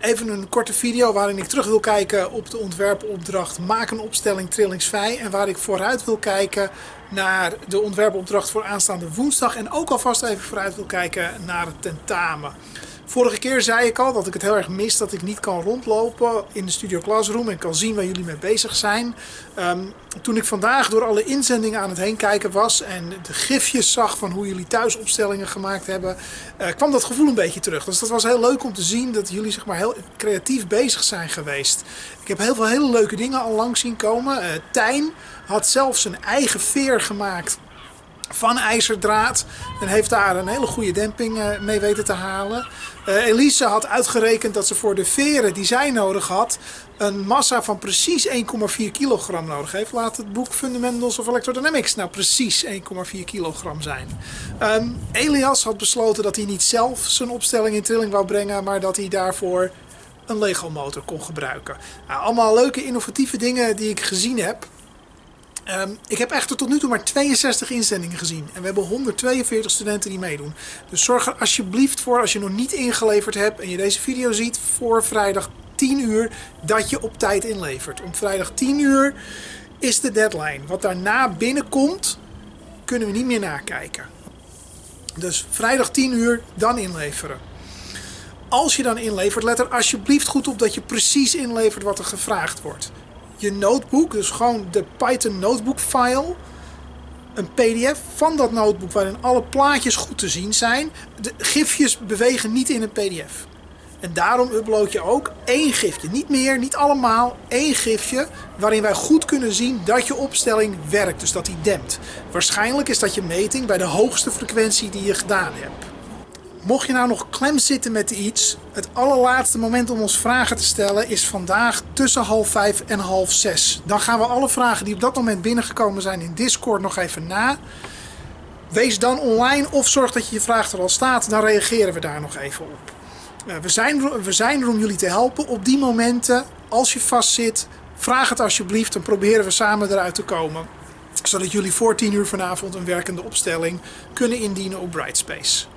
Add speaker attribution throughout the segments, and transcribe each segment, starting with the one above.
Speaker 1: Even een korte video waarin ik terug wil kijken op de ontwerpopdracht Maak een opstelling trillingsvrij. En waar ik vooruit wil kijken naar de ontwerpopdracht voor aanstaande woensdag. En ook alvast even vooruit wil kijken naar het tentamen. Vorige keer zei ik al dat ik het heel erg mis dat ik niet kan rondlopen in de Studio Classroom en kan zien waar jullie mee bezig zijn. Toen ik vandaag door alle inzendingen aan het heen kijken was en de gifjes zag van hoe jullie thuis opstellingen gemaakt hebben, kwam dat gevoel een beetje terug. Dus dat was heel leuk om te zien dat jullie zeg maar heel creatief bezig zijn geweest. Ik heb heel veel hele leuke dingen al langs zien komen. Tijn had zelfs zijn eigen veer gemaakt van ijzerdraad en heeft daar een hele goede demping mee weten te halen. Elise had uitgerekend dat ze voor de veren die zij nodig had een massa van precies 1,4 kilogram nodig heeft. Laat het boek Fundamentals of Electrodynamics nou precies 1,4 kilogram zijn. Elias had besloten dat hij niet zelf zijn opstelling in trilling wou brengen, maar dat hij daarvoor een Lego motor kon gebruiken. Nou, allemaal leuke innovatieve dingen die ik gezien heb. Ik heb echter tot nu toe maar 62 inzendingen gezien. En we hebben 142 studenten die meedoen. Dus zorg er alsjeblieft voor, als je nog niet ingeleverd hebt en je deze video ziet, voor vrijdag 10 uur dat je op tijd inlevert. Om vrijdag 10 uur is de deadline. Wat daarna binnenkomt, kunnen we niet meer nakijken. Dus vrijdag 10 uur, dan inleveren. Als je dan inlevert, let er alsjeblieft goed op dat je precies inlevert wat er gevraagd wordt. Je notebook, dus gewoon de Python notebook file, een pdf van dat notebook waarin alle plaatjes goed te zien zijn. De gifjes bewegen niet in een pdf. En daarom upload je ook één gifje, niet meer, niet allemaal, één gifje waarin wij goed kunnen zien dat je opstelling werkt, dus dat die dempt. Waarschijnlijk is dat je meting bij de hoogste frequentie die je gedaan hebt. Mocht je nou nog klem zitten met iets, het allerlaatste moment om ons vragen te stellen is vandaag tussen 5:30 en 5:30. Dan gaan we alle vragen die op dat moment binnengekomen zijn in Discord nog even na. Wees dan online of zorg dat je vraag er al staat, dan reageren we daar nog even op. We zijn er om jullie te helpen op die momenten. Als je vastzit, vraag het alsjeblieft, dan proberen we samen eruit te komen. Zodat jullie voor 10 uur vanavond een werkende opstelling kunnen indienen op Brightspace.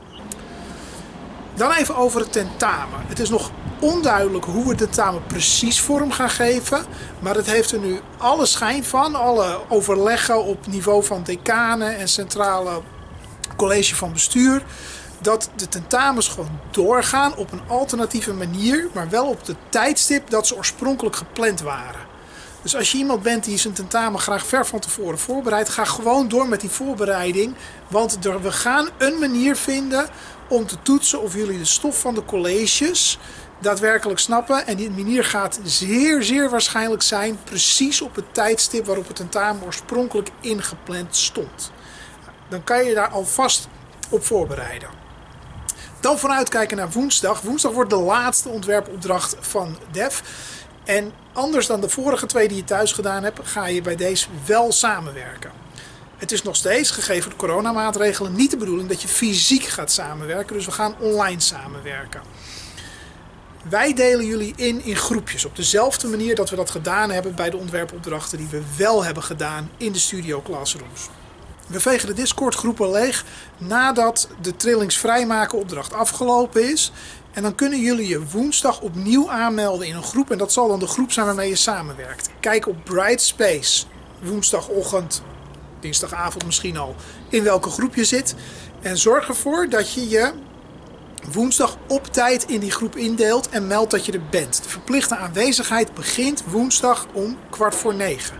Speaker 1: Dan even over het tentamen. Het is nog onduidelijk hoe we het tentamen precies vorm gaan geven. Maar het heeft er nu alle schijn van. Alle overleggen op niveau van decanen en centrale college van bestuur. Dat de tentamens gewoon doorgaan op een alternatieve manier. Maar wel op de tijdstip dat ze oorspronkelijk gepland waren. Dus als je iemand bent die zijn tentamen graag ver van tevoren voorbereidt, ga gewoon door met die voorbereiding. Want we gaan een manier vinden om te toetsen of jullie de stof van de colleges daadwerkelijk snappen. En die manier gaat zeer waarschijnlijk zijn precies op het tijdstip waarop het tentamen oorspronkelijk ingepland stond. Dan kan je daar alvast op voorbereiden. Dan vooruitkijken naar woensdag. Woensdag wordt de laatste ontwerpopdracht van DEF. En anders dan de vorige 2 die je thuis gedaan hebt, ga je bij deze wel samenwerken. Het is nog steeds, gegeven de coronamaatregelen, niet de bedoeling dat je fysiek gaat samenwerken. Dus we gaan online samenwerken. Wij delen jullie in groepjes. Op dezelfde manier dat we dat gedaan hebben bij de ontwerpopdrachten die we wel hebben gedaan in de Studio Classrooms. We vegen de Discord groepen leeg nadat de trillingsvrijmaken opdracht afgelopen is. En dan kunnen jullie je woensdag opnieuw aanmelden in een groep. En dat zal dan de groep zijn waarmee je samenwerkt. Kijk op Brightspace woensdagochtend, dinsdagavond misschien al, in welke groep je zit. En zorg ervoor dat je je woensdag op tijd in die groep indeelt en meld dat je er bent. De verplichte aanwezigheid begint woensdag om 8:15.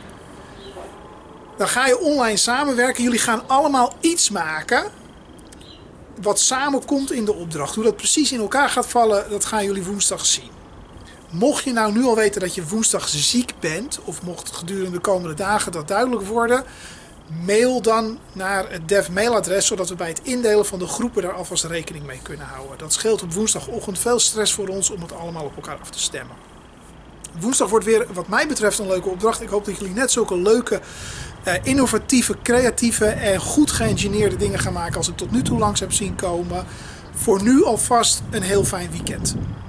Speaker 1: Dan ga je online samenwerken. Jullie gaan allemaal iets maken wat samenkomt in de opdracht. Hoe dat precies in elkaar gaat vallen, dat gaan jullie woensdag zien. Mocht je nou nu al weten dat je woensdag ziek bent, of mocht het gedurende de komende dagen dat duidelijk worden, mail dan naar het DEF mailadres, zodat we bij het indelen van de groepen daar alvast rekening mee kunnen houden. Dat scheelt op woensdagochtend veel stress voor ons om het allemaal op elkaar af te stemmen. Woensdag wordt weer wat mij betreft een leuke opdracht. Ik hoop dat jullie net zulke leuke, innovatieve, creatieve en goed geïngineerde dingen gaan maken als ik tot nu toe langs heb zien komen. Voor nu alvast een heel fijn weekend.